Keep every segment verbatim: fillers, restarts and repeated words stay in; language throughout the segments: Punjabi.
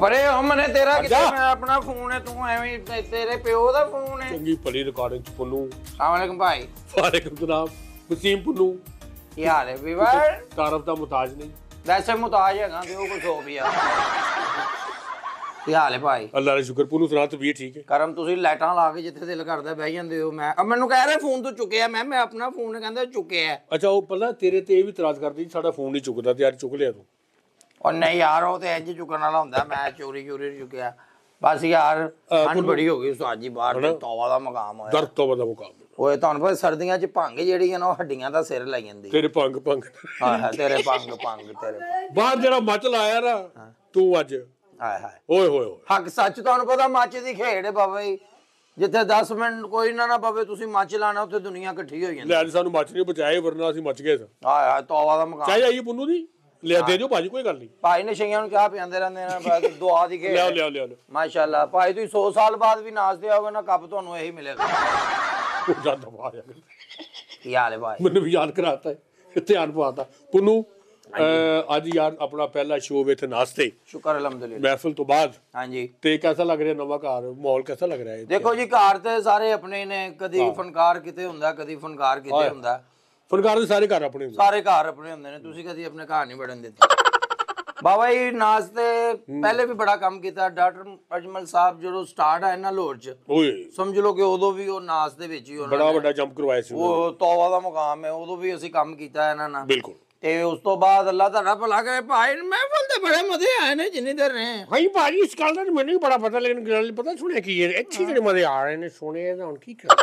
परे हमने तेरा किते मैं अपना फोन है तू एवें तेरे प्यो दा फोन है चंगी भली रिकॉर्डिंग च पुन्नू अस्सलाम वालेकुम भाई वालेकुम सलाम वसीम पुन्नू की हाल है विवर तारफ दा मुताज नहीं वैसे मुताज है ना दियो कुछ हो पिया की हाल है भाई अल्लाह दा शुक्र पुन्नू सुना तबीयत ठीक है करम तुसी लाइटां ला के जिथे दिल करदा बह जांदे हो मैं अब मेनू कह रहे फोन तू चुके मैं मैं अपना फोन कहंदा चुके है अच्छा वो पता तेरे ते भी इतराज करदी साडा फोन नहीं चुकदा ते यार चुक लिया तू और नहीं यार वो तो इंज चुकन वाला हुंदा मैं चोरी चोरी चुकिया बस यार ठंड बड़ी हो गई उस्ताद जी बाहर तौबा दा मकाम होया दर तौबा दा मकाम ओए तुहानू पता सर्दियां च भंग जेहड़ी है ना हड्डियां दा सिर लाई जांदी तेरे भंग भंग हां हां तेरे भंग भंग तेरे बाहर जरा मच लाया ना तू अज हाय हाय ओए होए हक सच तुहानू पता मच दी खेड़ है बाबा जी जिथे दस मिनट कोई ना ना पवे तुसी मच लाना उत्थे दुनिया इकट्ठी हो जांदी ले अज सानू मच नहीं बचाए वरना ਅਸੀਂ मच गए सा हाय हाय तौबा दा मकाम चाहे आइए पुन्नू दी ले दे दियो भाजी कोई गल नहीं भाई ने छइयां ਨੂੰ ਚਾਹ ਪਿਆਂਦੇ ਰਹਿੰਦੇ ਨੇ ਬਸ ਦੁਆ ਦੀ ਖੇਡ ਲਿਆਓ ਲਿਆਓ ਲਿਆਓ ਮਾਸ਼ਾਅੱਲਾ ਭਾਈ ਤੁਸੀਂ ਸੌ ਸਾਲ ਬਾਅਦ ਵੀ ਨਾਚਦੇ ਹੋਗੇ ਨਾ ਕੱਪ ਤੁਹਾਨੂੰ ਇਹੀ ਮਿਲੇਗਾ ਜਿਆਦਾ ਵਾਹ ਯਾਰ ਕੀ ਹਾਲ ਹੈ ਭਾਈ ਮੈਨੂੰ ਵੀ ਯਾਦ ਕਰਾਤਾ ਹੈ ਧਿਆਨ ਪਵਾਤਾ ਪੁੰਨੂ ਅੱਜ ਯਾਰ ਆਪਣਾ ਪਹਿਲਾ ਸ਼ੋਅ ਵਿੱਚ ਨਾਸਤੇ ਸ਼ੁਕਰ ਅਲਹਮਦੁਲਿਲਾ ਮਹਿਫਲ ਤੋਂ ਬਾਅਦ ਹਾਂਜੀ ਤੇ ਕਿਹਦਾ ਲੱਗ ਰਿਹਾ ਨਵਾਂ ਘਰ ਮਾਹੌਲ ਕਿਹਦਾ ਲੱਗ ਰਿਹਾ ਹੈ ਦੇਖੋ ਜੀ ਘਰ ਤੇ ਸਾਰੇ ਆਪਣੇ ਨੇ ਕਦੀ ਫਨਕਾਰ ਕਿਤੇ ਹੁੰਦਾ ਕਦੀ ਫਨਕਾਰ ਕਿਤੇ ਹੁੰਦਾ ਫਨਕਾਰ ਦੇ ਸਾਰੇ ਘਰ ਆਪਣੇ ਹੁੰਦੇ ਸਾਰੇ ਘਰ ਆਪਣੇ ਹੁੰਦੇ ਨੇ ਤੁਸੀਂ ਕਦੀ ਆਪਣੇ ਘਰ ਨਹੀਂ ਵੜਨ ਦਿੱਤੇ ਬਾਬਾ ਜੀ ਨਾਚ ਤੇ ਪਹਿਲੇ ਵੀ ਬੜਾ ਕੰਮ ਕੀਤਾ ਡਾਕਟਰ ਅਜਮਲ ਸਾਹਿਬ ਜਦੋਂ ਸਟਾਰਟ ਆਇਆ ਨਾ ਲਾਹੌਰ ਚ ਓਏ ਸਮਝ ਲਓ ਕਿ ਉਦੋਂ ਵੀ ਉਹ ਨਾਚ ਦੇ ਵਿੱਚ ਹੀ ਉਹਨਾਂ ਬੜਾ ਵੱਡਾ ਜੰਪ ਕਰਵਾਇਆ ਸੀ ਉਹ ਤੌਬਾ ਦਾ ਮੁਕਾਮ ਹੈ ਉਦੋਂ ਵੀ ਅਸੀਂ ਕੰਮ ਕੀਤਾ ਇਹਨਾਂ ਨਾਲ ਬਿਲਕੁਲ ਤੇ ਉਸ ਤੋਂ ਬਾਅਦ ਅੱਲਾਹ ਤੁਹਾਡਾ ਭਲਾ ਕਰੇ ਭਾਈ ਮਹਿਫਲ ਤੇ ਬੜੇ ਮਜ਼ੇ ਆਏ ਨੇ ਜਿੰਨੀ ਦੇਰ ਰਹੇ ਭਾਈ ਭਾਜੀ ਇਸ ਗੱਲ ਦਾ ਮੈਨੂੰ ਵੀ ਬੜਾ ਪਤਾ ਲੇਕਿਨ ਗੱਲ ਪਤਾ ਸੁਣਿਆ ਕੀ ਹੈ ਇੱਥੇ ਜਿਹੜੇ ਮਜ਼ੇ ਆ ਰਹੇ ਨੇ ਸੁਣੇ ਤਾਂ ਹੁਣ ਕੀ ਕਰਾਂ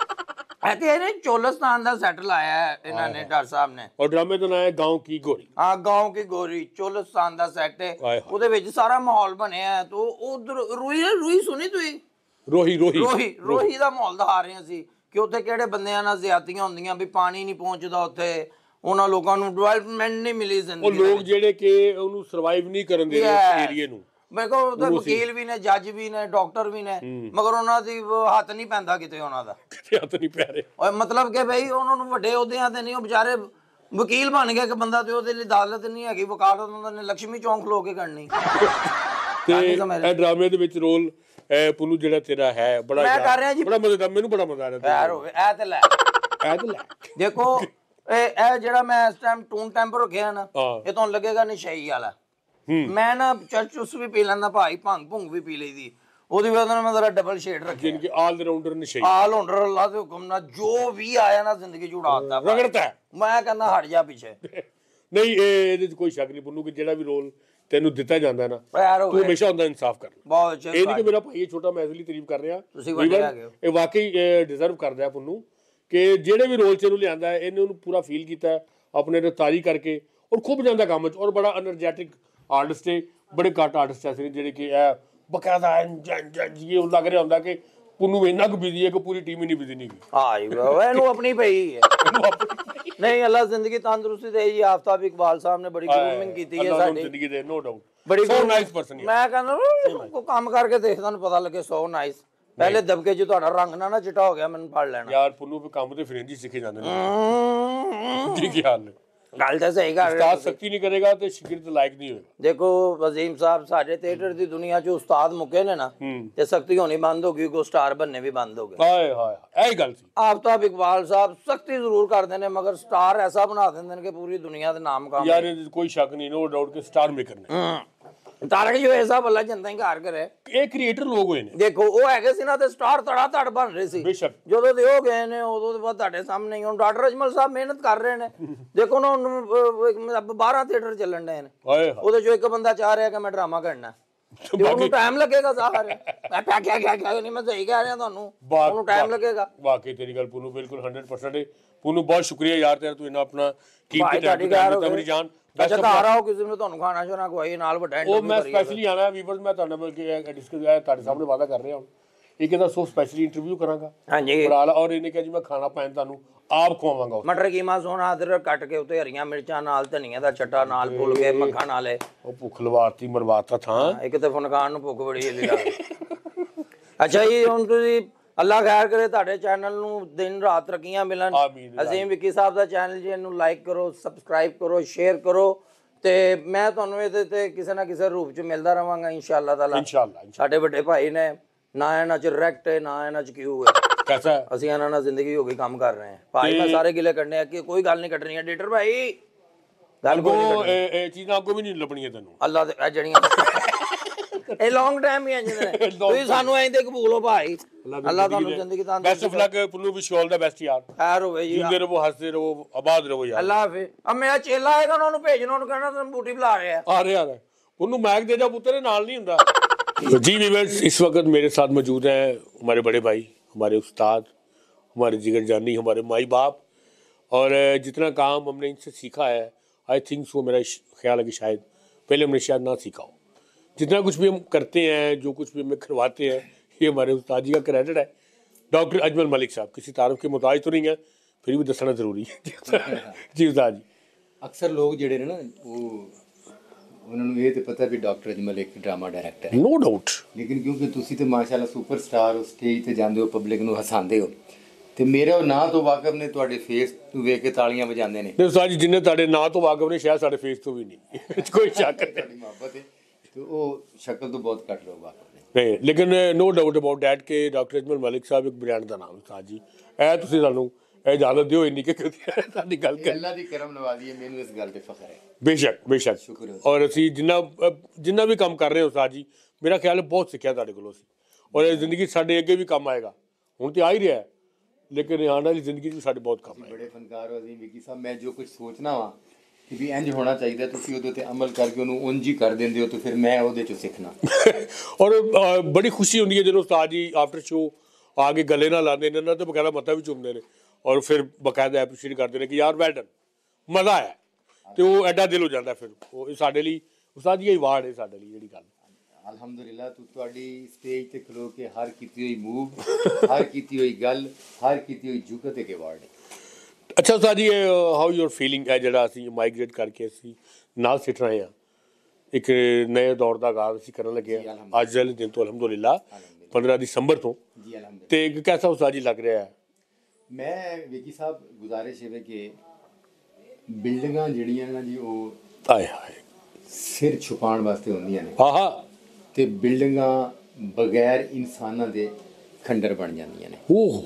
ਇਹ ਤੇ ਇਹਨੇ ਚੋਲਸਤਾਨ ਦਾ ਸੈਟ ਲਾਇਆ ਹੈ ਇਹਨਾਂ ਨੇ ਡਾਕਟਰ ਸਾਹਿਬ ਨੇ ਔਰ ਡਰਾਮੇ ਦਾ ਨਾਮ ਹੈ ਗਾਉਂ ਕੀ ਗੋਰੀ ਹਾਂ ਗਾਉਂ ਕੀ ਗੋਰੀ ਚੋਲਸਤਾਨ ਦਾ ਸੈਟ ਹੈ ਉਹਦੇ ਵਿੱਚ ਸਾਰਾ ਮਾਹੌਲ ਬਣਿਆ ਹੈ ਤੋ ਉਧਰ ਰੂਹੀ ਰੂਹੀ ਸੁਣੀ ਤੁਸੀਂ ਰੋਹੀ ਰੋਹੀ ਰੋਹੀ ਰੋਹੀ ਦਾ ਮਾਹੌਲ ਦਿਖਾ ਰਹੇ ਸੀ ਕਿ ਉੱਥੇ ਕਿਹੜੇ ਬੰਦਿਆਂ ਨਾਲ ਜ਼ਿਆਦਤੀਆਂ ਹੁੰਦੀਆਂ ਵੀ ਪਾਣੀ ਨਹੀਂ ਪਹੁੰਚਦਾ ਉੱਥੇ ਉਹਨਾਂ ਲੋਕਾਂ ਨੂੰ ਡਿਵੈਲਪਮੈਂਟ ਨਹੀਂ ਮਿਲੀ ਜ਼ਿੰਦਗੀ ਉਹ ਲੋਕ ਜਿਹੜੇ ਕਿ ਉਹਨੂੰ ਸਰਵਾਈਵ ਨਹੀਂ ਕਰਨ ਦੇ ਉਸ ਏਰੀਏ ਨੂੰ ਮੇਰੇ ਕੋਲ ਉਹਦੇ ਵਕੀਲ ਵੀ ਨੇ ਜੱਜ ਵੀ ਨੇ ਡਾਕਟਰ ਵੀ ਨੇ ਮਗਰ ਉਹਨਾਂ ਦੀ ਹੱਥ ਨਹੀਂ ਪੈਂਦਾ ਕਿਤੇ ਉਹਨਾਂ ਦਾ ਕਿਤੇ ਹੱਥ ਨਹੀਂ ਪੈ ਰਹੇ ਓਏ ਮਤਲਬ ਕਿ ਬਈ ਉਹਨਾਂ ਨੂੰ ਵੱਡੇ ਅਹੁਦਿਆਂ ਤੇ ਨਹੀਂ ਉਹ ਵਿਚਾਰੇ ਵਕੀਲ ਬਣ ਗਿਆ ਕਿ ਬੰਦਾ ਤੇ ਉਹਦੇ ਲਈ ਅਦਾਲਤ ਨਹੀਂ ਹੈਗੀ ਵਕਾਲਤ ਉਹਨਾਂ ਨੇ ਲక్ష్ਮੀ ਚੌਂਕ ਖਲੋ ਕੇ ਕਰਨੀ ਤੇ ਇਹ ਡਰਾਮੇ ਦੇ ਵਿੱਚ ਰੋਲ ਪੁੰਨੂ ਜਿਹੜਾ ਤੇਰਾ ਹੈ ਬੜਾ ਮੈਂ ਕਰ ਰਿਹਾ ਜੀ ਬੜਾ ਮਜ਼ੇਦਾਰ ਮੈਨੂੰ ਬੜਾ ਮਜ਼ਾ ਆ ਰਿਹਾ ਯਾਰ ਹੋਵੇ ਇਹ ਤੇ ਲੈ ਇਹ ਤੇ ਲੈ ਦੇਖੋ ਇਹ ਇਹ ਜਿਹੜਾ ਮੈਂ ਇਸ ਟਾਈਮ ਟੂਨ ਟੈਂਪਰ ਰੱਖਿਆ ਨਾ ਇਹ ਤੁਹਾਨੂੰ ਲੱਗੇਗਾ ਨਸ਼ਈ ਵਾਲਾ ਮੈਂ ਨਾ ਚਰਚ ਉਸ ਵੀ ਪੀ ਲੈਂਦਾ ਭਾਈ ਭੰਗ ਭੁੰਗ ਵੀ ਪੀ ਲਈਦੀ ਉਹਦੀ ਵਜ੍ਹਾ ਨਾਲ ਮੈਂ ਜ਼ਰਾ ਡਬਲ ਸ਼ੇਡ ਰੱਖਿਆ ਜਿਨਕੇ ਆਲ ਰਾਉਂਡਰ ਨਸ਼ਈ ਆਲ ਰਾਉਂਡਰ ਅੱਲਾਹ ਦੇ ਹੁਕਮ ਨਾਲ ਜੋ ਵੀ ਆਇਆ ਨਾ ਜ਼ਿੰਦਗੀ ਚ ਉਡਾਤਾ ਰਗੜਤਾ ਮੈਂ ਕਹਿੰਦਾ ਹਟ ਜਾ ਪਿੱਛੇ ਨਹੀਂ ਇਹ ਇਹਦੇ ਚ ਕੋਈ ਸ਼ੱਕ ਨਹੀਂ ਪੁੰਨੂ ਕਿ ਜਿਹੜਾ ਵੀ ਰੋਲ ਤੈਨੂੰ ਦਿੱਤਾ ਜਾਂਦਾ ਨਾ ਤੂੰ ਹਮੇਸ਼ਾ ਹੁੰਦਾ ਇਨਸਾਫ ਕਰ ਬਹੁਤ ਅੱਛਾ ਇਹ ਨਹੀਂ ਕਿ ਮੇਰਾ ਭਾਈ ਛੋਟਾ ਮੈਂ ਇਸ ਲਈ ਤਾਰੀਫ ਕਰ ਰਿਹਾ ਤੁਸੀਂ ਵੱਡੇ ਆ ਗਏ ਇਹ ਵਾਕਈ ਡਿਜ਼ਰਵ ਕਰਦਾ ਪੁੰਨੂ ਕਿ ਜਿਹੜੇ ਵੀ ਰੋਲ ਚ ਇਹਨੂੰ ਲਿਆਂਦਾ ਇਹਨੇ ਉਹਨੂੰ ਪੂਰਾ ਫੀਲ ਕੀਤਾ ਆਪਣੇ ਤੇ ਤਾਰੀ ਕਰਕੇ ਔਰ ਖੁੱਬ ਜਾਂਦਾ ਕੰਮ ਚ ਔਰ ਬੜਾ એનર્ਜੈਟਿਕ ਆਰਟਿਸਟ ਹੈ ਬੜੇ ਘੱਟ ਆਰਟਿਸਟ ਐਸੇ ਜਿਹੜੇ ਕਿ ਇਹ ਬਕਾਇਦਾ ਇਹ ਲੱਗ ਰਿਹਾ ਹੁੰਦਾ ਕਿ ਪੁੰਨੂ ਇੰਨਾ ਕੁ ਬਿਜ਼ੀ ਹੈ ਕਿ ਪੂਰੀ ਟੀਮ ਹੀ ਨਹੀਂ ਬਿਜ਼ੀ ਨਹੀਂ ਹਾਂ ਜੀ ਇਹਨੂੰ ਆਪਣੀ ਪਈ ਹੈ ਨਹੀਂ ਅੱਲਾ ਜ਼ਿੰਦਗੀ ਤੰਦਰੁਸਤੀ ਦੇ ਜੀ ਆਫਤਾਬ ਇਕਬਾਲ ਸਾਹਿਬ ਨੇ ਬੜੀ ਗਰੂਮਿੰਗ ਕੀਤੀ ਹੈ ਸਾਡੀ ਜ਼ਿੰਦਗੀ ਦੇ ਨੋ ਡਾਊਟ ਬੜੀ ਸੋ ਨਾਈਸ ਪਰਸਨ ਮੈਂ ਕਹਿੰਦਾ ਕੋ ਕੰਮ ਕਰਕੇ ਦੇਖ ਤੁਹਾਨੂੰ ਪਤਾ ਲੱਗੇ ਸੋ ਨਾਈਸ ਪਹਿਲੇ ਦਬਕੇ ਚ ਤੁਹਾਡਾ ਰੰਗ ਨਾ ਨਾ ਚਿੱਟਾ ਹੋ ਗਿਆ ਮੈਨੂੰ ਫੜ ਲੈਣਾ ਯਾਰ ਪੁੰਨੂ ਵੀ ਕੰਮ ਤੇ ਫਰੈਂਚੀ ਸਿੱਖੇ ਜਾਂਦੇ ਨੇ ਕੀ ਕੀ ਹਾਲ ਨੇ ਗੱਲ ਤਾਂ ਸਹੀ ਕਰ ਰਹੇ ਉਸਤਾਦ ਸਖਤੀ ਨਹੀਂ ਕਰੇਗਾ ਤੇ ਸ਼ਾਗਿਰਦ ਲਾਇਕ ਨਹੀਂ ਹੋਏਗਾ ਦੇਖੋ ਵਜ਼ੀਮ ਸਾਹਿਬ ਸਾਡੇ ਥੀਏਟਰ ਦੀ ਦੁਨੀਆ ਚ ਉਸਤਾਦ ਮੁੱਕੇ ਨੇ ਨਾ ਤੇ ਸਖਤੀ ਹੋਣੀ ਬੰਦ ਹੋ ਗਈ ਕੋ ਸਟਾਰ ਬਣਨੇ ਵੀ ਬੰਦ ਹੋ ਗਏ ਹਾਏ ਹਾਏ ਇਹ ਗੱਲ ਸੀ ਆਫਤਾਬ ਇਕਬਾਲ ਸਾਹਿਬ ਸਖਤੀ ਜ਼ਰੂਰ ਕਰਦੇ ਨੇ ਮਗਰ ਸਟਾਰ ਐਸਾ ਬਣਾ ਦਿੰਦੇ ਨੇ ਕਿ ਪੂਰੀ ਦੁਨੀਆ ਦੇ ਨਾਮ ਕੰਮ ਯਾਰ ਇਹ ਕੋਈ ਸ਼ੱਕ ਨਹੀਂ ਨੋ ਡਾਊਟ ਕਿ ਸਟਾਰ ਮੇਕਰ ਨੇ ਤਾਰਕ ਜੋ ਐਸਾ ਬੱਲਾ ਜਨਤਾ ਹੀ ਘਰ ਕਰੇ ਇਹ ਕ੍ਰੀਏਟਰ ਲੋਕ ਹੋਏ ਨੇ ਦੇਖੋ ਉਹ ਹੈਗੇ ਸੀ ਨਾ ਤੇ ਸਟਾਰ ਤੜਾ ਤੜ ਬਣ ਰਹੇ ਸੀ ਬੇਸ਼ੱਕ ਜਦੋਂ ਦੇ ਹੋ ਗਏ ਨੇ ਉਦੋਂ ਦੇ ਬਾਅਦ ਤੁਹਾਡੇ ਸਾਹਮਣੇ ਹੀ ਹੁਣ ਡਾਕਟਰ ਅਜਮਲ ਸਾਹਿਬ ਮਿਹਨਤ ਕਰ ਰਹੇ ਨੇ ਦੇਖੋ ਨਾ ਬਾਰਾਂ ਥੀਏਟਰ ਚੱਲਣ ਡਏ ਨੇ ਉਹਦੇ ਚੋਂ ਇੱਕ ਬੰਦਾ ਚਾਹ ਰਿਹਾ ਕਿ ਮੈਂ ਡਰਾਮਾ ਕਰਨਾ ਤੇ ਉਹਨੂੰ ਟਾਈਮ ਲੱਗੇਗਾ ਜ਼ਾਹਰ ਹੈ ਮੈਂ ਕਿਹਾ ਕਿਹਾ ਕਿਹਾ ਕਿਹਾ ਨਹੀਂ ਮੈਂ ਸਹੀ ਕਹਿ ਰਿਹਾ ਤੁਹਾਨੂੰ ਉਹਨੂੰ ਟਾਈਮ ਲੱਗੇਗਾ ਵਾਕਈ ਤੇਰੀ ਗੱਲ ਪੁੰਨੂ ਬਿਲਕੁਲ ਹੰਡਰਡ ਪਰਸੈਂਟ ਹੈ ਪੁੰਨੂ ਬਹੁਤ ਸ਼ੁਕਰੀਆ ਯਾਰ ਤੇਰਾ ਤੂੰ ਇਹਨਾਂ ਆਪਣਾ ਕੀਮਤੀ ਟਾਈਮ ਦਿੱਤਾ ਮੇਰੀ ਜਾਨ ਅੱਛਾ ਘਰ ਆਓ ਕਿਸੇ ਨੇ ਤੁਹਾਨੂੰ ਖਾਣਾ ਸ਼ੋਣਾ ਖਵਾਈ ਨਾਲ ਵੱਡਾ ਉਹ ਮੈਂ ਸਪੈਸ਼ਲੀ ਆਣਾ ਵੀਵਰਸ ਮੈਂ ਤੁਹਾਡੇ ਨਾਲ ਕਿ ਡਿਸਕਸ ਤੁਹਾਡੇ ਸਾਹਮਣੇ ਵਾਅਦਾ ਕਰ ਰਿਹਾ ਹੁਣ ਇਹ ਕਹਿੰਦਾ ਸੋ ਸਪੈਸ਼ਲੀ ਇੰਟਰਵਿਊ ਕਰਾਂਗਾ ਹਾਂਜੀ ਬਰਾਲ ਔਰ ਇਹਨੇ ਕਿਹਾ ਜੀ ਮੈਂ ਖਾਣਾ ਪਾਣ ਤੁਹਾਨੂੰ ਆਪ ਖਵਾਵਾਂਗਾ ਮਟਰ ਕੀਮਾ ਸੋਨਾ ਅਦਰਕ ਕੱਟ ਕੇ ਉੱਤੇ ਹਰੀਆਂ ਮਿਰਚਾਂ ਨਾਲ ਧਨੀਆ ਦਾ ਚੱਟਾ ਨਾਲ ਪੁੱਲ ਕੇ ਮੱਖਣ ਨਾਲੇ ਉਹ ਭੁੱਖ ਲਵਾਤੀ ਮਰਵਾਤਾ ਥਾਂ ਇੱਕ ਤੇ ਫਨਕਾਨ ਨੂੰ ਭੁੱਖ ਬੜੀ ਇਹਦੀ ਗੱਲ ਅੱਛਾ ਜੀ ਹੁਣ ਤੁਸੀਂ ਅੱਲਾ ਖੈਰ ਕਰੇ ਤੁਹਾਡੇ ਚੈਨਲ ਨੂੰ ਦਿਨ ਰਾਤ ਤਰੱਕੀਆਂ ਮਿਲਣ ਅਜ਼ੀਮ ਵਿੱਕੀ ਸਾਹਿਬ ਦਾ ਚੈਨਲ ਜੀ ਇਹਨੂੰ ਲਾਈਕ ਕਰੋ ਸਬਸਕ੍ਰਾਈਬ ਕਰੋ ਸ਼ੇਅਰ ਕਰੋ ਤੇ ਮੈਂ ਤੁਹਾਨੂੰ ਇਹਦੇ ਤੇ ਕਿਸੇ ਨਾ ਕਿਸੇ ਰੂਪ ਚ ਮਿਲਦਾ ਰਵਾਂਗਾ ਇਨਸ਼ਾਅੱਲਾ ਤਾਲਾ। ਇਨਸ਼ਾਅੱਲਾ ਸਾਡੇ ਵੱਡੇ ਭਾਈ ਨੇ, ਨਾ ਇਹਨਾਂ ਚ ਰੈਕਟ ਹੈ ਨਾ ਇਹਨਾਂ ਚ ਕਿਉਂ ਹੈ, कैसा है? ਅਸੀਂ ਇਹਨਾਂ ਨਾਲ ਜ਼ਿੰਦਗੀ ਹੋ ਗਈ ਕੰਮ ਕਰ ਰਹੇ ਹਾਂ ਭਾਈ। ਮੈਂ ਸਾਰੇ ਗਿਲੇ ਕੱਢਨੇ ਆ ਕਿ ਕੋਈ ਗੱਲ ਨਹੀਂ ਕੱਢਣੀ ਹੈ ਡੀਟਰ ਭਾਈ, ਗੱਲ ਕੋਈ ਨਹੀਂ ਅੱਗੋਂ ਇਹ ਇਹ ਚੀਜ਼ਾਂ ਅੱਗੋਂ ਵੀ ਨਹੀਂ ਲੱਭਣੀਆਂ ਤੈਨੂੰ। ਅੱਲਾ ਦੇ ਇਹ ਜਿਹੜੀਆਂ ਇਹ ਲੌਂਗ ਟਾਈਮ ਹੀ ਇੰਜ ਨੇ, ਤੁਸੀਂ ਸਾਨੂੰ ਐਂ ਤੇ ਕਬੂਲ ਹੋ ਭਾਈ। ਅੱਲਾ ਤੁਹਾਨੂੰ ਜ਼ਿੰਦਗੀ ਤਾਂ best of luck Punnu, wish you all the best ਯਾਰ। ਖੈਰ ਹੋਵੇ ਜੀ, ਜਿੰਦੇ ਰਹੋ, ਹੱਸਦੇ ਰਹੋ, ਆਬਾਦ ਰਹੋ ਯਾਰ। ਅੱਲਾ ਹਾਫਿਜ਼। ਆ ਮੇਰਾ ਚੇਲਾ ਆਏਗਾ ਨਾ, ਉਹਨੂੰ ਭੇਜਣਾ, ਉਹਨੂੰ ਕਹਿਣਾ ਤੈਨੂੰ ਬੂਟੀ ਬੁਲਾ ਰਿਹਾ आ रहे आ रहे पुन्नू मैक दे जा पुत्र नाल नहीं हुंदा। जी व्यूअर्स, इस वक्त मेरे साथ मौजूद हैं हमारे बड़े भाई, हमारे उस्ताद, हमारे जिगर जानी, हमारे माई बाप। और जितना काम हमने इनसे सीखा है, आई थिंक वो मेरा ख्याल है कि शायद पहले हमने शायद ना सीखा हो। जितना कुछ भी हम करते हैं, जो कुछ भी हमें करवाते हैं, ये हमारे उस्ताद जी का क्रेडिट है। डॉक्टर अजमल मलिक साहब किसी तारुफ के मुताज तो नहीं है, फिर भी दसना जरूरी है। जी उस्ताद जी। अक्सर लोग ਜਿਹੜੇ ਨੇ ਨਾ ਉਹ ਉਹਨਾਂ ਨੂੰ ਇਹ ਤੇ ਪਤਾ ਵੀ ਡਾਕਟਰ ਅਜਮਲ ਇੱਕ ਡਰਾਮਾ ਡਾਇਰੈਕਟਰ ਹੈ, नो डाउट। ਲੇਕਿਨ ਕਿਉਂਕਿ ਤੁਸੀਂ ਤੇ ਮਾਸ਼ਾਅੱਲਾ ਸੁਪਰਸਟਾਰ ਹੋ, ਸਟੇਜ ਤੇ ਜਾਂਦੇ ਹੋ, ਪਬਲਿਕ ਨੂੰ ਹਸਾਉਂਦੇ ਹੋ, ਤੇ ਮੇਰੇ ਉਹ ਨਾਂ ਤੋਂ ਵਾਕਫ ਨੇ, ਤੁਹਾਡੇ ਫੇਸ ਨੂੰ ਵੇਖ ਕੇ ਤਾਲੀਆਂ ਵਜਾਉਂਦੇ ਨੇ। ਨਹੀਂ ਉਸਤਾਦ ਜੀ, ਜਿੰਨੇ ਤੁਹਾਡੇ ਨਾਂ ਤੋਂ ਵਾਕਫ ਨੇ ਸ਼ਾਇਦ ਸਾਡੇ ਫੇਸ ਤੋਂ ਵੀ ਨਹੀਂ, ਕੋਈ ਸ਼ੱਕ ਨਹੀਂ। ਤੁਹਾਡੀ ਮੁਹੱਬਤ ਹੈ ਤੇ ਉਹ ਸ਼ਕਲ ਤੋਂ ਬਹੁਤ ਘੱਟ ਲੋਕ ਵਾਕਫ ਨੇ। ਨਹੀਂ, ਲੇਕਿਨ ਨੋ ਡਾਊਟ ਅਬਾਊਟ ਡੈਟ ਕਿ ਡਾਕਟਰ ਅਜਮਲ ਮਲਿਕ ਸਾਹਿਬ ਇੱਕ ਬ੍ਰਾਂਡ ਦਾ ਨਾਮ ਉਸਤਾਦ ਜੀ। ਇਹ ਤੁਸੀਂ ਸਾਨੂੰ ਇਹ ਇਜਾਜ਼ਤ ਦਿਓ ਇੰਨੀ ਕਿ ਸਾਡੀ ਗੱਲ ਕਰ। ਅੱਲਾ ਦੀ ਕਰਮ ਨਵਾਜ਼ੀ ਹੈ, ਮੈਨੂੰ ਇਸ ਗੱਲ ਤੇ ਫਖਰ ਹੈ। ਬੇਸ਼ੱਕ ਬੇਸ਼ੱਕ। ਸ਼ੁਕਰ ਹੈ। ਔਰ ਅਸੀਂ ਜਿੰਨਾ ਜਿੰਨਾ ਵੀ ਕੰਮ ਕਰ ਰਹੇ ਹਾਂ ਉਸਤਾਦ ਜੀ, ਮੇਰਾ ਖਿਆਲ ਹੈ ਬਹੁਤ ਸਿੱਖਿਆ ਤੁਹਾਡੇ ਕੋਲੋਂ ਅਸੀਂ, ਔਰ ਇਹ ਜ਼ਿੰਦਗੀ ਸਾਡੇ ਅੱਗੇ ਵੀ ਕੰਮ ਆਏਗਾ। ਹੁਣ ਤੇ ਆ ਹੀ ਰਿਹਾ ਹੈ, ਲੇਕਿਨ ਆਉਣ ਵਾਲੀ ਜ਼ਿੰਦਗੀ 'ਚ ਵੀ ਸਾਡੇ ਬਹੁਤ ਕੰਮ ਆਏਗਾ। ਬੜੇ ਫਨਕਾਰ ਹੋ ਜੀ ਵਿੱਕੀ ਸਾਹਿਬ, ਮੈਂ ਜੋ ਕੁਝ ਸੋਚਣਾ ਵਾ ਕਿ ਵੀ ਇੰਜ ਹੋਣਾ ਚਾਹੀਦਾ, ਤੁਸੀਂ ਉਹਦੇ ਤੇ ਅਮਲ ਕਰਕੇ ਉਹਨੂੰ ਉਂਝ ਹੀ ਕਰ ਦਿੰਦੇ ਹੋ, ਤੇ ਫਿਰ ਮੈਂ ਉਹਦੇ 'ਚੋਂ ਸਿੱਖਣਾ। ਔਰ ਬੜੀ ਖੁਸ਼ੀ ਹੁੰਦੀ ਹੈ ਜਦੋਂ ਉਸਤਾਦ ਜੀ ਆਫਟਰ ਸ਼ੋ ਆ ਕੇ ਗੱਲੇ ਨਾਲ ਲਾਉਂਦੇ ਨੇ, ਇਹਨਾਂ ਤੇ ਬਕਾਇਦਾ ਮੱਥਾ ਵੀ ਚੁੰਮਦੇ ਨੇ, ਔਰ ਫਿਰ ਬਕਾਇਦਾ ਐਪਰੀਸ਼ੀਏਟ ਕਰਦੇ ਨੇ ਕਿ ਯਾਰ ਵੈਲ ਡਨ, ਮਜ਼ਾ ਆਇਆ, ਤੇ ਉਹ ਐਡਾ ਦਿਲ ਹੋ ਜਾਂਦਾ। ਫਿਰ ਉਹ ਸਾਡੇ ਲਈ ਉਸਤਾਦ ਜੀ ਇਹ ਅਵਾਰਡ ਹੈ ਸਾਡੇ ਲਈ ਜਿਹੜੀ ਗੱਲ। ਅਲਹਮਦੁਲਿਲਾ, ਤੂੰ ਤੁਹਾਡੀ ਸਟੇਜ ਤੇ ਖਲੋ ਕੇ ਹਰ ਕੀਤੀ ਹੋਈ ਮੂਵ, ਹਰ ਕੀਤੀ ਹੋਈ ਗੱਲ, ਹਰ ਕੀਤੀ ਹੋਈ ਜੁਗਤ ਇੱਕ ਅਵਾਰਡ ਹੈ। ਅੱਛਾ ਉਸਤਾਦ ਜੀ, ਹਾਊ ਯੂਰ ਫੀਲਿੰਗ ਹੈ ਜਿਹੜਾ ਅਸੀਂ ਮਾਈਗ੍ਰੇਟ ਕਰਕੇ ਅਸੀਂ ਨਾਲ ਸਿੱਟ ਰਹੇ ਹਾਂ, ਇੱਕ ਨਵੇਂ ਦੌਰ ਦਾ ਆਗਾਜ਼ ਅਸੀਂ ਕਰਨ ਲੱਗੇ ਹਾਂ ਅੱਜ ਵਾਲੇ ਦਿਨ ਤੋਂ ਅਲਹਮਦੁਲਿਲਾ ਪੰਦਰਾਂ ਦਸੰਬਰ ਤੋਂ। ਜੀ ਅਲਹਮਦੁਲਿਲਾ। ਤੇ ਕਿਹਦਾ ਉਸਤਾਦ ਜੀ ਲੱਗ ਰਿਹਾ ਹੈ? ਮੈਂ ਵਿੱਕੀ ਸਾਹਿਬ ਗੁਜ਼ਾਰਿਸ਼ ਹੈ ਕਿ ਬਿਲਡਿੰਗਾਂ ਜਿਹੜੀਆਂ ਨਾ ਜੀ ਉਹ ਆਏ ਹਾਏ ਸਿਰ ਛੁਪਾਉਣ ਵਾਸਤੇ ਹੁੰਦੀਆਂ ਨੇ, ਹਾਂ ਹਾਂ, ਤੇ ਬਿਲਡਿੰਗਾਂ ਬਗੈਰ ਇਨਸਾਨਾਂ ਦੇ ਖੰਡਰ ਬਣ ਜਾਂਦੀਆਂ ਨੇ। ਓਹ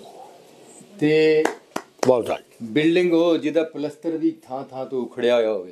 ਤੇ ਬਹੁਤ ਆ। ਬਿਲਡਿੰਗ ਉਹ ਜਿਹਦਾ ਪਲਸਤਰ ਵੀ ਥਾਂ ਥਾਂ ਤੋਂ ਉਖੜਿਆ ਹੋਇਆ ਹੋਵੇ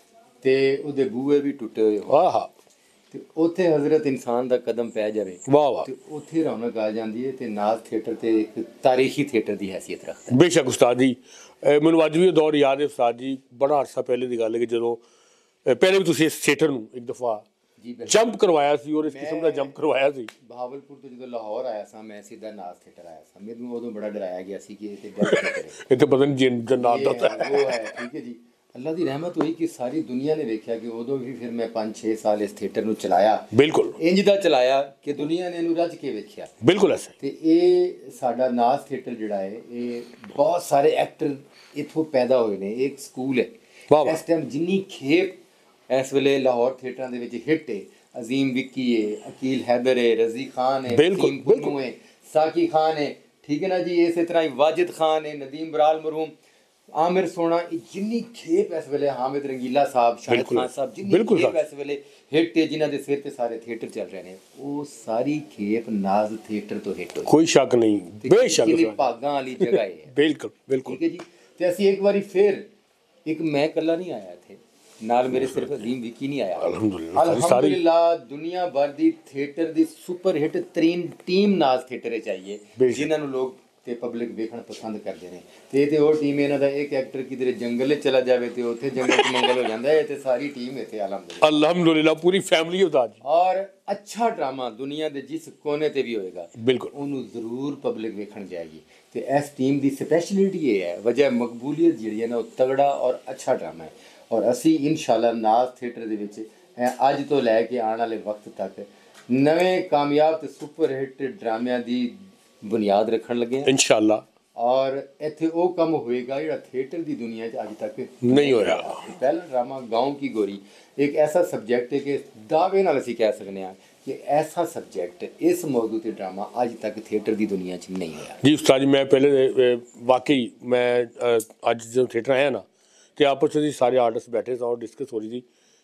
ਤੇ ਉਹਦੇ ਬੂਹੇ ਵੀ ਟੁੱਟੇ ਹੋਏ ਹੋਣ, ਆਹਾ, ਤੇ ਉੱਥੇ ਹਜ਼ਰਤ ਇਨਸਾਨ ਦਾ ਕਦਮ ਪੈ ਜਾਵੇ, ਵਾਹ ਵਾਹ। ਤੇ ਉੱਥੇ ਰੌਣਕ ਆ ਜਾਂਦੀ ਹੈ, ਤੇ ਨਾਜ਼ ਥੀਏਟਰ ਤੇ ਇੱਕ ਤਾਰੀਖੀ ਥੀਏਟਰ ਦੀ ਹੈਸੀਅਤ ਰੱਖਦਾ ਹੈ। ਬੇਸ਼ੱਕ ਉਸਤਾਦ ਜੀ, ਅਹ ਮੈਨੂੰ ਅੱਜ ਵੀ ਉਹ ਦੌਰ ਯਾਦ ਹੈ ਉਸਤਾਦ ਜੀ, ਬੜਾ ਅਰਸਾ ਪਹਿਲੇ ਦੀ ਗੱਲ ਹੈ ਕਿ ਜਦੋਂ ਅਹ ਪਹਿਲੇ ਵੀ ਤੁਸੀਂ ਇਸ ਥੀਏਟਰ ਨੂੰ ਇੱਕ ਦਫਾ ਜੀ ਬਿਲਕੁਲ। ਜੰਪ ਕਰਵਾਇਆ ਸੀ, ਔਰ ਇਸ ਕਿਸਮ ਦਾ ਜੰਪ ਕਰਵਾਇਆ ਸੀ। ਬਹਾਵਲਪੁਰ ਤੋਂ ਜਦੋਂ ਲਾਹੌਰ ਆਇਆ ਸਾਂ, ਮੈਂ ਸਿੱਧਾ ਨਾਜ਼ ਥੀਏਟਰ ਆਇਆ ਸਾਂ। ਮੈਨੂੰ ਉਦੋਂ ਬੜਾ ਡਰਾਇਆ ਗਿਆ ਸੀ ਕਿ ਇਹ ਤੇ ਗਲਤ ਥੀਏਟਰ ਹੈ, ਇੱਥੇ ਪਤਾ ਨਹੀਂ ਜਿੰਨ ਜਨਾਤ ਦਾ ਇਹ ਹੈ, ਉਹ ਹੈ, ਠੀਕ ਹੈ ਜੀ। ਅੱਲਾ ਦੀ ਰਹਿਮਤ ਹੋਈ ਕਿ ਸਾਰੀ ਦੁਨੀਆ ਨੇ ਵੇਖਿਆ ਕਿ ਉਦੋਂ ਵੀ ਫਿਰ ਮੈਂ ਪੰਜ ਛੇ ਸਾਲ ਇਸ ਥੀਏਟਰ ਨੂੰ ਚਲਾਇਆ, ਬਿਲਕੁਲ ਇੰਜ ਦਾ ਚਲਾਇਆ ਕਿ ਦੁਨੀਆ ਨੇ ਇਹਨੂੰ ਰੱਜ ਕੇ ਵੇਖਿਆ। ਬਿਲਕੁਲ ਐਸੇ। ਤੇ ਇਹ ਸਾਡਾ ਨਾਜ਼ ਥੀਏਟਰ ਜਿਹੜਾ ਹੈ, ਇਹ ਬਹੁਤ ਸਾਰੇ ਐਕਟਰ ਇੱਥੋਂ ਪੈਦਾ ਹੋਏ ਨੇ, ਇਹ ਇੱਕ ਸਕੂਲ ਹੈ। ਵਾਹ ਵਾਹ। ਇਸ ਟਾਈਮ ਜਿੰਨੀ ਖੇਪ ਇਸ ਵੇਲੇ ਲਾਹੌਰ ਥੀਏਟਰਾਂ ਦੇ ਵਿੱਚ ਹਿੱਟ ਹੈ, ਅਜ਼ੀਮ ਵਿੱਕੀ ਹੈ, ਅਕੀਲ ਹੈਦਰ ਹੈ, ਰਜ਼ੀ ਖਾਨ ਹੈ, ਬਿਲਕੁਲ, ਵਸੀਮ ਪੁੰਨੂ ਹੈ, ਸਾਕੀ ਖਾਨ ਹੈ, ਠੀਕ ਹੈ ਨਾ ਜੀ, ਇਸੇ ਤਰ੍ਹਾਂ ਹੀ ਵਾजिद ਖਾਨ ਹੈ, ਨਦੀਮ ਬਰਾਲ ਮਰਹੂਮ, ਆਮਿਰ ਸੋਨਾ, ਇਹ ਜਿੰਨੀ ਖੇਪ ਇਸ ਵੇਲੇ, ਹਾਮਿਦ ਰੰਗੀਲਾ ਸਾਹਿਬ, ਸ਼ਾਹਿਦ ਖਾਨ ਸਾਹਿਬ, ਜਿੰਨੀ ਖੇਪ ਇਸ ਵੇਲੇ ਹਿੱਟ ਹੈ, ਜਿਨ੍ਹਾਂ ਦੇ ਸਿਰ ਤੇ ਸਾਰੇ ਥੀਏਟਰ ਚੱਲ ਰਹੇ ਨੇ, ਉਹ ਸਾਰੀ ਖੇਪ ਨਾਜ਼ ਥੀਏਟਰ ਤੋਂ ਹਿੱਟ ਹੋਈ। ਕੋਈ ਸ਼ੱਕ ਨਹੀਂ, ਬੇਸ਼ੱਕ ਕਿੰਨੀ ਭਾਗਾਂ ਵਾਲੀ ਜਗ੍ਹਾ ਹੈ। ਬਿਲਕੁਲ ਬਿਲਕੁਲ। ਠੀਕ ਹੈ ਜੀ। ਤੇ ਅਸੀਂ ਇੱਕ ਵਾਰੀ ਫਿਰ, ਇੱਕ ਮੈਂ ਇਕੱਲਾ ਨਹੀਂ ਆਇਆ ਇੱਥੇ, ਨਾਲ ਮੇਰੇ ਸਿਰਫ ਅਜ਼ੀਮ ਵਿੱਕੀ ਨਹੀਂ ਆਇਆ। ਅਲਹਮਦੁਲਿਲਾ ਅਲਹਮਦੁਲਿਲਾ, ਦੁਨੀਆ ਭਰ ਦੀ ਥੀਏਟਰ ਦੀ ਸੁਪਰ ਹਿੱਟ ਤਰੀਨ ਟੀਮ ਨਾਜ਼ ਥੀਏਟਰ ਚਾਹੀਏ, ਜਿਨ੍ਹਾਂ ਨੂੰ ਲੋਕ ਤੇ ਪਬਲਿਕ ਵੇਖਣਾ ਪਸੰਦ ਕਰਦੇ ਨੇ। ਤੇ ਇਹ ਤੇ ਉਹ ਟੀਮ, ਇਹਨਾਂ ਦਾ ਇੱਕ ਐਕਟਰ ਕਿਧਰੇ ਜੰਗਲ 'ਚ ਚਲਾ ਜਾਵੇ ਤੇ ਉੱਥੇ ਜੰਗਲ 'ਚ ਮੰਗਲ ਹੋ ਜਾਂਦਾ ਹੈ, ਤੇ ਸਾਰੀ ਟੀਮ ਇੱਥੇ ਅਲਹਮਦੁਲਿਲਾ ਅਲਹਮਦੁਲਿਲਾ ਪੂਰੀ ਫੈਮਿਲੀ ਉਸਤਾਦ ਜੀ। ਔਰ ਅੱਛਾ ਡਰਾਮਾ ਦੁਨੀਆ ਦੇ ਜਿਸ ਕੋਨੇ ਤੇ ਵੀ ਹੋਏਗਾ, ਬਿਲਕੁਲ ਉਹਨੂੰ ਜ਼ਰੂਰ ਪਬਲਿਕ ਵੇਖਣ ਜਾਏਗੀ। ਤੇ ਇਸ ਟੀਮ ਦੀ ਸਪੈਸ਼ਲਿਟੀ ਇਹ ਹੈ, ਵਜ੍ਹਾ ਮਕਬੂਲੀਅਤ ਜਿਹੜੀ ਹੈ ਨਾ, ਉਹ ਤਗੜਾ ਔਰ ਅੱਛਾ ਡਰਾਮਾ ਹੈ। ਔਰ ਅਸੀਂ ਇਨਸ਼ਾਅੱਲਾ ਨਾਜ਼ ਥੀਏਟਰ ਦੇ ਵਿੱਚ ਅੱਜ ਤੋਂ ਲੈ ਕੇ ਆਉਣ ਵਾਲੇ ਵਕਤ ਤੱਕ ਨਵੇਂ ਕਾਮਯਾਬ ਤੇ ਸੁਪਰ ਹਿੱਟ ਡਰਾਮਿਆਂ ਦੀ ਬੁਨਿਆਦ ਰੱਖਣ ਲੱਗੇ ਹਾਂ ਇਨਸ਼ਾਅੱਲਾ। ਔਰ ਇੱਥੇ ਉਹ ਕੰਮ ਹੋਏਗਾ ਜਿਹੜਾ ਥੀਏਟਰ ਦੀ ਦੁਨੀਆ 'ਚ ਅੱਜ ਤੱਕ ਨਹੀਂ ਹੋਇਆ। ਪਹਿਲਾ ਡਰਾਮਾ ਗਾਉਂ ਕੀ ਗੋਰੀ ਇੱਕ ਐਸਾ ਸਬਜੈਕਟ ਹੈ ਕਿ ਦਾਅਵੇ ਨਾਲ ਅਸੀਂ ਕਹਿ ਸਕਦੇ ਹਾਂ ਕਿ ਐਸਾ ਸਬਜੈਕਟ, ਇਸ ਮੌਜੂ ਤੇ ਡਰਾਮਾ ਅੱਜ ਤੱਕ ਥੀਏਟਰ ਦੀ ਦੁਨੀਆ 'ਚ ਨਹੀਂ ਹੋਇਆ। ਜੀ ਉਸਤਾਦ ਜੀ, ਮੈਂ ਪਹਿਲੇ ਵਾਕਈ ਮੈਂ ਅੱਜ ਜਦੋਂ ਥੀਏਟਰ ਆਇਆ ਨਾ, ਤੇ ਆਪਸ ਵਿੱਚ ਸਾਰੇ ਆਰਟਿਸਟ ਬੈਠੇ ਸਾਂ ਔਰ ਡਿਸਕਸ ਹੋ ਰਹੀ ਸੀ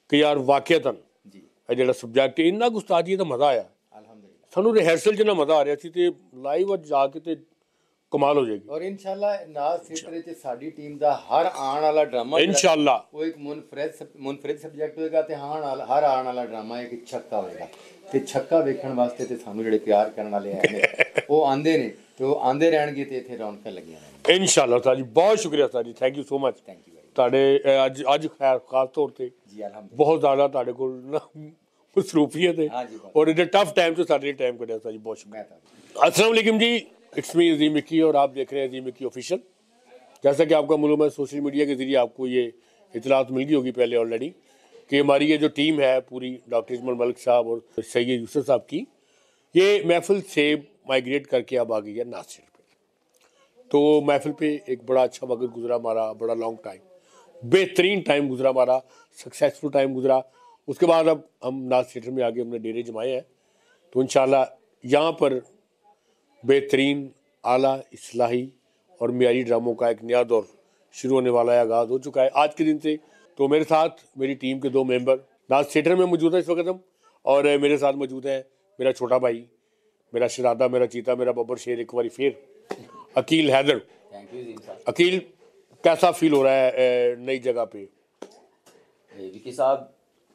कि यार वाकईतन जी ਇਹ ਜਿਹੜਾ ਸਬਜੈਕਟ ਇੰਨਾ ਕੁ ਉਸਤਾਦ ਜੀ ਦਾ ਮਜ਼ਾ ਆਇਆ अल्हम्दुलिल्लाह ਸਾਨੂੰ ਰਿਹਰਸਲ 'ਚ ਨਾ ਮਜ਼ਾ ਆ ਰਿਹਾ ਸੀ ਤੇ ਲਾਈਵ ਅੱਜ ਜਾ ਕੇ ਤੇ ਕਮਾਲ ਹੋ ਜਾਏਗੀ ਔਰ ਇਨਸ਼ਾਅੱਲਾ ਨਾਜ਼ ਥੀਏਟਰ 'ਚ ਸਾਡੀ ਟੀਮ ਦਾ ਹਰ ਆਉਣ ਵਾਲਾ ਡਰਾਮਾ ਇਨਸ਼ਾਅੱਲਾ ਉਹ ਇੱਕ ਮੁਨਫਰਦ ਮੁਨਫਰਦ ਸਬਜੈਕਟ ਹੋਏਗਾ ਤੇ ਹਾਂ ਨਾਲ ਹਰ ਆਉਣ ਵਾਲਾ ਡਰਾਮਾ ਇੱਕ ਛੱਕਾ ਹੋਏਗਾ ਤੇ ਛੱਕਾ ਵੇਖਣ ਵਾਸਤੇ ਤੇ ਸਾਨੂੰ ਜਿਹੜੇ ਪਿਆਰ ਕਰਨ ਵਾਲੇ ਆਏ ਨੇ ਉਹ ਆਂਦੇ ਨੇ ਤੇ ਉਹ ਆਂਦੇ ਰਹਿਣਗੇ ਤੇ ਇੱਥੇ ਰੌਣਕਾਂ ਲੱਗੀਆਂ ਰਹਿਣਗੀਆਂ ਇਨਸ਼ਾਅੱਲਾ ਉਸਤਾਦ ਜੀ ਬਹੁਤ ਸ਼ੁਕਰੀਆ ਉਸਤਾਦ ji thank you so much thank you ਤੁਹਾਡੇ ਅ, ਅੱਜ ਅੱਜ ਖੈਰ ਖਾਸ ਤੌਰ ਤੇ ਜੀ ਅਲਹਮਦੁਲਿल्लाह ਬਹੁਤ ਜ਼ਿਆਦਾ ਤੁਹਾਡੇ ਕੋਲ ਨਾ ਮਸਰੂਫੀਅਤ ਹੈ हाँ जी, बहुत। और इतने टफ टाइम से सारे टाइम कर दिया जी बहुत शुक्रिया मैं था अस्सलाम वालेकुम जी इट्स मी अजीम मिक्की और आप देख रहे हैं अजीम मिक्की ऑफिशियल जैसा कि आपका मालूम है सोशल मीडिया के ज़रिए आपको ये इतलात मिल गई होगी पहले ऑलरेडी कि हमारी ये जो टीम है पूरी डॉक्टर इस्माइल मलिक साहब और सैयद यूसुफ साहब की ये महफिल से माइग्रेट करके अब आ गई है नासिर पे तो महफिल पे एक बड़ा अच्छा वक्त गुजरा हमारा बड़ा लॉन्ग टाइम बेहतरीन टाइम गुजरा हमारा सक्सेसफुल टाइम गुजरा उसके बाद अब हम नाज थिएटर में आगे हमने डेरे जमाए हैं तो इंशाल्लाह यहाँ पर बेहतरीन आला इस्लाही और मियारी ड्रामों का एक नया दौर शुरू होने वाला है आगाज़ हो चुका है आज के दिन से तो मेरे साथ मेरी टीम के दो मेंबर नाज थिएटर में मौजूद है इस वक्त हम और मेरे साथ मौजूद है मेरा छोटा भाई मेरा शरादा मेरा चीता मेरा बब्बर शेर एक बार फिर अकील हैदर थैंक यू जी साहब अकील कैसा फील हो रहा है अ, नई जगह पे विकी साहब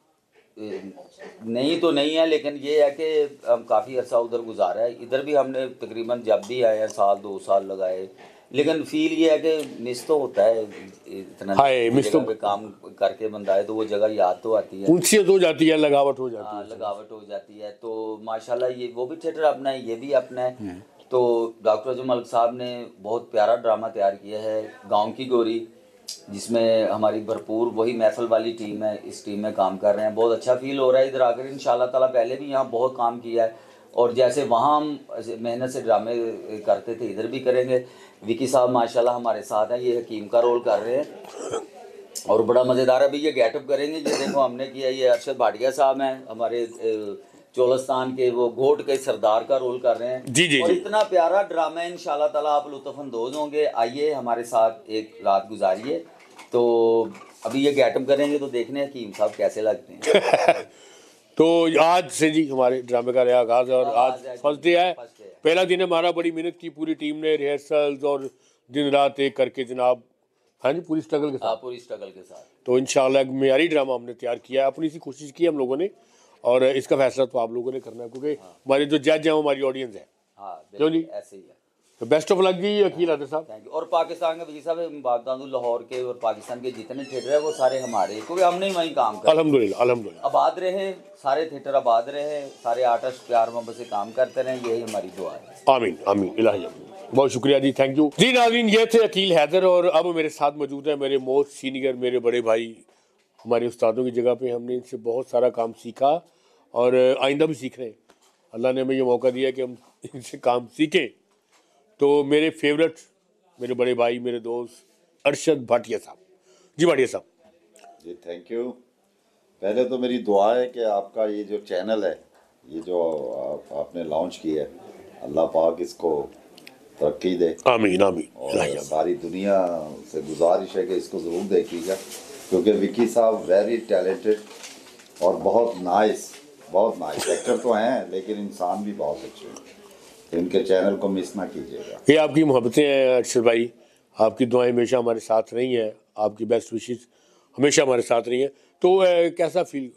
नहीं तो नहीं है लेकिन ये है कि हम काफ़ी अर्सा उधर गुजारा है इधर भी हमने तकरीबन जब भी आए हैं साल दो साल लगाए लेकिन फील ये है कि मिस तो होता है इतना हाय, मिस तो- जगह पे काम करके बंदा है तो वो जगह याद तो आती है उनसीयत हो जाती है लगावट हो जाती हाँ, है लगावट हो जाती है तो माशाल्लाह ये वो भी थिएटर अपना है ये भी अपना है तो डॉक्टर अजम मलिक साहब ने बहुत प्यारा ड्रामा तैयार किया है गांव की गोरी जिसमें हमारी भरपूर वही महफिल वाली टीम है इस टीम में काम कर रहे हैं बहुत अच्छा फील हो रहा है इधर आकर इंशाल्लाह ताला पहले भी यहाँ बहुत काम किया है और जैसे वहाँ हम ऐसे मेहनत से ड्रामे करते थे इधर भी करेंगे विकी साहब माशाल्लाह हमारे साथ हैं ये हकीम का रोल कर रहे हैं और बड़ा मज़ेदार अभी ये गेटअप करेंगे ये देखो हमने किया ये अरशद भाटिया साहब हैं हमारे अ, चोलस्तान के वो घोट के सरदार का रोल कर रहे हैं जी, जी, और जी। इतना प्यारा ड्रामा है इंशाल्लाह ताला आप लुत्फ़अंदोज़ होंगे आइए हमारे साथ एक रात गुजारिए तो अभी ये गेटअप करेंगे तो देखने हकीम साहब कैसे लगते हैं तो आज से जी हमारे ड्रामे का नया आगाज है और आज आगाज़ है। फर्स्ट डे है फर्स्ट डे है। पहला दिन है हमारा बड़ी मेहनत की पूरी टीम ने रिहर्सल्स और दिन रात एक करके जनाब हाँ जी पूरी स्ट्रगल के हाँ साथ पूरी स्ट्रगल के साथ तो इंशाल्लाह एक मेयारी ड्रामा हमने तैयार किया है अपनी सी कोशिश की हम लोगों ने और इसका फैसला तो आप लोगों ने करना है क्योंकि हमारे जो जज हैं वो हमारी ऑडियंस है हाँ क्यों जी? बिल्कुल ऐसे ही है तो बेस्ट ऑफ लक जी अकील आदिल साहब थैंक यू और पाकिस्तान के वजी साहब बागदाद लाहौर के और पाकिस्तान के जितने थिएटर है वो सारे हमारे क्योंकि हमने ही वहीं काम कर अल्हम्दुलिल्लाह अल्हम्दुलिल्लाह आबाद रहे सारे थिएटर आबाद रहे सारे आर्टिस्ट प्यार मोहब्बत से काम करते रहे यही हमारी दुआ है आमीन आमीन इलाही आमीन बहुत शुक्रिया जी थैंक यू जी नाज़रीन ये थे अकील हैदर और अब मेरे साथ मौजूद है मेरे मोस्ट सीनियर मेरे बड़े भाई हमारे उस्तादों की जगह पे हमने इनसे बहुत सारा काम सीखा और आइंदा भी सीख रहे हैं अल्लाह ने हमें ये मौका दिया कि हम इनसे काम सीखें तो मेरे फेवरेट मेरे बड़े भाई मेरे दोस्त अरशद भाटिया साहब जी भाटिया साहब जी थैंक यू पहले तो मेरी दुआ है कि आपका ये जो चैनल है ये जो आप, आपने लॉन्च किया है अल्लाह पाक इसको तरक्की दे आमीन आमीन और इलाही आमीन सारी दुनिया से गुजारिश है कि इसको ज़रूर देखिएगा क्योंकि विकी साहब वेरी टैलेंटेड और बहुत नाइस बहुत नाइस एक्टर तो हैं लेकिन इंसान भी बहुत अच्छे हैं तो इनके चैनल को मिस ना कीजिएगा ये आपकी मोहब्बतें हैं अरशद भाई आपकी दुआएं हमेशा हमारे साथ रही हैं आपकी बेस्ट विशेस हमेशा हमारे साथ रही हैं तो अ, कैसा फील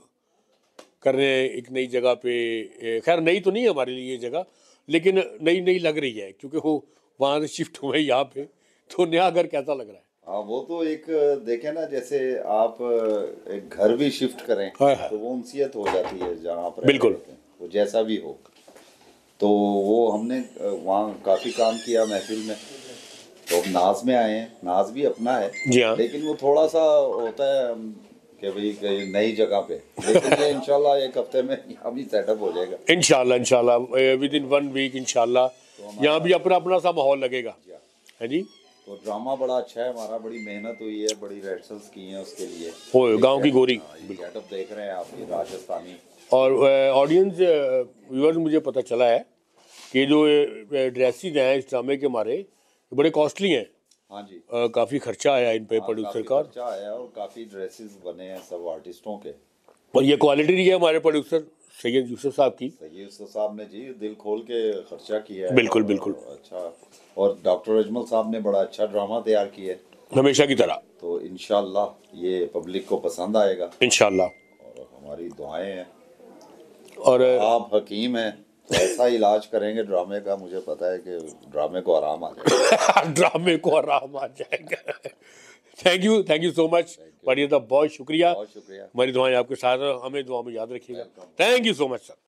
कर रहे हैं एक नई जगह पे अ, खैर नई तो नहीं है हमारे लिए ये जगह लेकिन नई नई लग रही है क्योंकि वो वहाँ से शिफ्ट हुए यहाँ पे तो नया घर कैसा लग रहा है हाँ वो तो एक देखें ना जैसे आप एक घर भी शिफ्ट करें हाँ, हाँ। तो वो उनसीयत हो जाती है जहाँ पर बिल्कुल। रहते हैं, वो जैसा भी हो तो वो हमने वहाँ काफ़ी काम किया महफिल में तो अब नाज में आए हैं नाज भी अपना है जी हाँ। लेकिन वो थोड़ा सा होता है कि भाई कहीं नई जगह पे लेकिन ये इंशाल्लाह एक हफ्ते में यहाँ भी सेटअप हो जाएगा इंशाल्लाह इंशाल्लाह विद इन वन वीक इंशाल्लाह यहाँ भी अपना अपना सा माहौल लगेगा है जी तो ड्रामा बड़ा अच्छा है हमारा बड़ी मेहनत हुई है बड़ी रिहर्सल्स की हैं उसके लिए हो गांव की गोरी गेटअप देख रहे हैं आप ये राजस्थानी और ऑडियंस व्यूअर्स मुझे पता चला है कि जो ड्रेसेस हैं इस ड्रामे के हमारे ये बड़े कॉस्टली हैं हाँ जी अ, काफ़ी खर्चा आया इन पे हाँ, प्रोड्यूसर काफी का खर्चा आया और काफी ड्रेसेस बने हैं सब आर्टिस्टों के और ये क्वालिटी रही है हमारे प्रोड्यूसर सैयद यूसुफ साहब की। सैयद यूसुफ साहब ने जी दिल खोल के खर्चा किया है। बिल्कुल, और बिल्कुल। अच्छा, और डॉक्टर अजमल साहब ने बड़ा अच्छा ड्रामा तैयार किया है हमेशा की तरह। तो इंशाल्लाह ये पब्लिक को पसंद आएगा इंशाल्लाह। और हमारी दुआएं हैं। और आप हकीम हैं तो ऐसा इलाज करेंगे ड्रामे का, मुझे पता है कि ड्रामे को आराम आ जाएगा। ड्रामे को आराम आ जाएगा। Thank you, thank you so much बढ़िया था, बहुत शुक्रिया। बहुत शुक्रिया। हमारी दुआएं आपके साथ हैं, हमें दुआ में याद रखिएगा। Thank you so much sir.